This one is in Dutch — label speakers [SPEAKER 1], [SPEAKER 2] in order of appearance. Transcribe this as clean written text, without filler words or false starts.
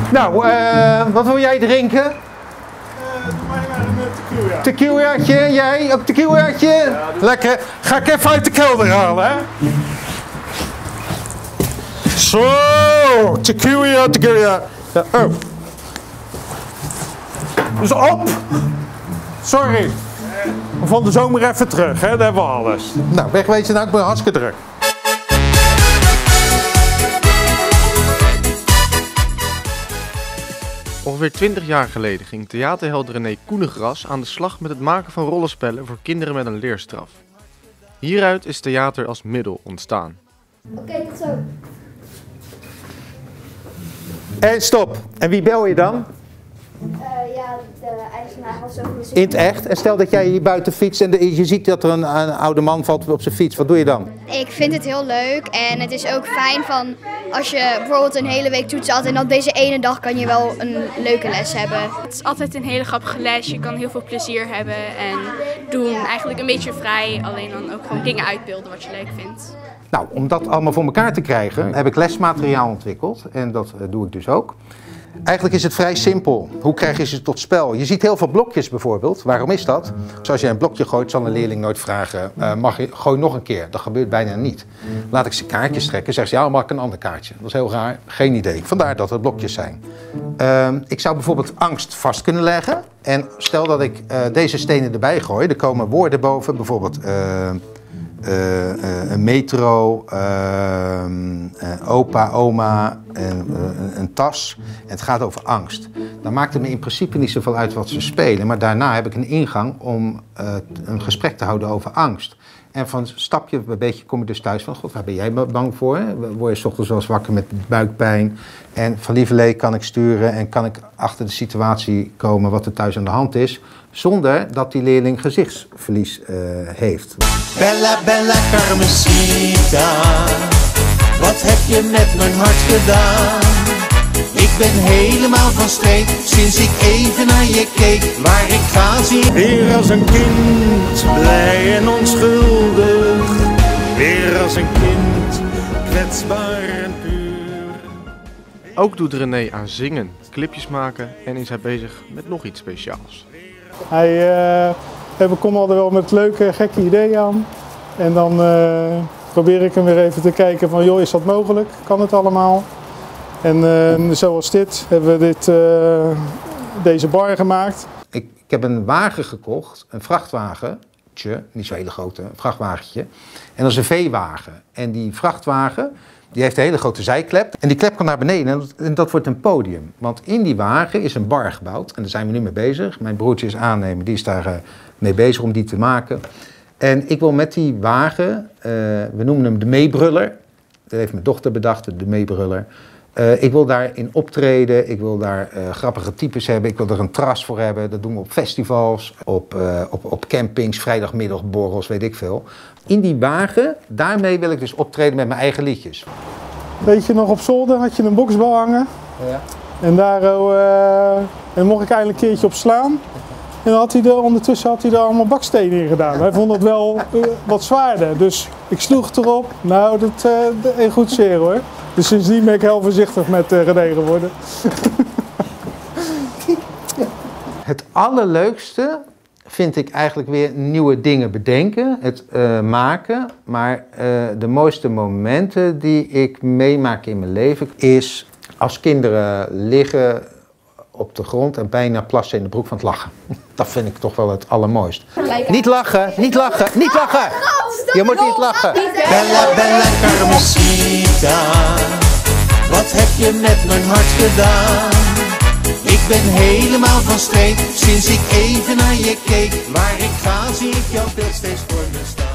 [SPEAKER 1] Nou, wat wil jij drinken?
[SPEAKER 2] Doe mij maar een tequila.
[SPEAKER 1] Tequilaatje, jij? Ook tequilaatje? Ja, dus... Lekker. Ga ik even uit de kelder halen, hè? Zo, tequila. Ja, oh. Dus op. Sorry. Van de zomer even terug, hè? Daar hebben we alles. Nou, wegwezen, nou, ik ben hartstikke druk.
[SPEAKER 3] Ongeveer 20 jaar geleden ging theaterheld René Koenegras aan de slag met het maken van rollenspellen voor kinderen met een leerstraf. Hieruit is theater als middel ontstaan.
[SPEAKER 4] Oké, tot zo.
[SPEAKER 1] En stop. En wie bel je dan?
[SPEAKER 4] Ja, de eigenaar was zo
[SPEAKER 1] In het echt? En stel dat jij hier buiten fietst en je ziet dat er een oude man valt op zijn fiets. Wat doe je dan?
[SPEAKER 4] Ik vind het heel leuk en het is ook fijn van als je bijvoorbeeld een hele week toetsen had en dan deze ene dag kan je wel een leuke les hebben.
[SPEAKER 5] Het is altijd een hele grappige les, je kan heel veel plezier hebben en doen. Eigenlijk een beetje vrij, alleen dan ook gewoon dingen uitbeelden wat je leuk vindt.
[SPEAKER 1] Nou, om dat allemaal voor elkaar te krijgen heb ik lesmateriaal ontwikkeld en dat doe ik dus ook. Eigenlijk is het vrij simpel. Hoe krijg je ze tot spel? Je ziet heel veel blokjes bijvoorbeeld. Waarom is dat? Als je een blokje gooit, zal een leerling nooit vragen, gooi nog een keer. Dat gebeurt bijna niet. Laat ik ze kaartjes trekken, zegt ze, ja, mag ik een ander kaartje? Dat is heel raar, geen idee. Vandaar dat het blokjes zijn. Ik zou bijvoorbeeld angst vast kunnen leggen. En stel dat ik deze stenen erbij gooi, er komen woorden boven, bijvoorbeeld een metro, opa, oma, een tas. En het gaat over angst. Dan maakt het me in principe niet zoveel uit wat ze spelen. Maar daarna heb ik een ingang om een gesprek te houden over angst. En van stapje bij beetje kom je dus thuis van, god, waar ben jij bang voor? Word je 's ochtends wel eens wakker met buikpijn? En van lieverlee kan ik sturen en kan ik achter de situatie komen wat er thuis aan de hand is. Zonder dat die leerling gezichtsverlies heeft.
[SPEAKER 6] Bella, bella Carmencita, wat heb je met mijn hart gedaan? Ik ben helemaal van streek, sinds ik even naar je keek. Waar ik ga zie ik
[SPEAKER 2] weer als een kind, blij en onschuldig. Weer als een kind, kwetsbaar en puur.
[SPEAKER 3] Ook doet René aan zingen, clipjes maken en is hij bezig met nog iets speciaals.
[SPEAKER 2] We komen altijd wel met leuke, gekke ideeën aan. En dan probeer ik hem weer even te kijken van, joh, is dat mogelijk? Kan het allemaal? En zoals dit hebben we deze bar gemaakt.
[SPEAKER 1] Ik heb een wagen gekocht, een vrachtwagentje, niet zo'n hele grote, een vrachtwagentje. En dat is een veewagen. En die vrachtwagen die heeft een hele grote zijklep. En die klep kan naar beneden en dat wordt een podium. Want in die wagen is een bar gebouwd en daar zijn we nu mee bezig. Mijn broertje is aannemer, die is daar mee bezig om die te maken. En ik wil met die wagen, we noemen hem de meebruller. Dat heeft mijn dochter bedacht, de meebruller. Ik wil daarin optreden, ik wil daar grappige types hebben, ik wil er een terras voor hebben. Dat doen we op festivals, op campings, vrijdagmiddagborrels, weet ik veel. In die wagen, daarmee wil ik dus optreden met mijn eigen liedjes.
[SPEAKER 2] Weet je nog, op zolder had je een boksbal hangen. Ja. En daar mocht ik eigenlijk een keertje op slaan. En dan ondertussen had hij er allemaal bakstenen in gedaan. Hij vond het wel wat zwaarder, dus ik sloeg erop. Nou, dat deed goed zeer hoor. Dus sindsdien ben ik heel voorzichtig met René geworden.
[SPEAKER 1] Het allerleukste vind ik eigenlijk weer nieuwe dingen bedenken, het maken. Maar de mooiste momenten die ik meemaak in mijn leven is als kinderen liggen op de grond en bijna plassen in de broek van het lachen. Dat vind ik toch wel het allermooist. Niet lachen, niet lachen, niet lachen! Je moet niet lachen.
[SPEAKER 6] Bella, bella Carmencita, wat heb je met mijn hart gedaan? Ik ben helemaal van streek, sinds ik even naar je keek. Waar ik ga zie ik jouw beeld steeds voor me staan.